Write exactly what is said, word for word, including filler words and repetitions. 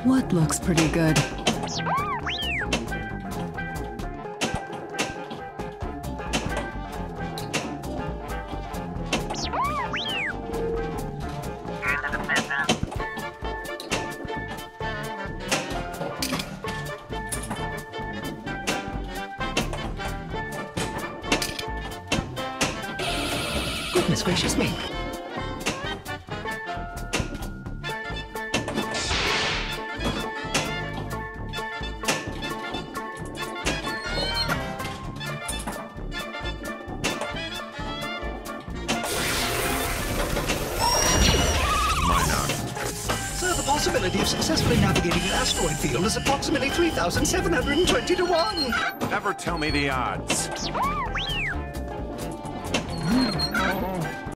What looks pretty good? Goodness gracious me. So the possibility of successfully navigating an asteroid field is approximately three thousand seven hundred twenty to one. Never tell me the odds.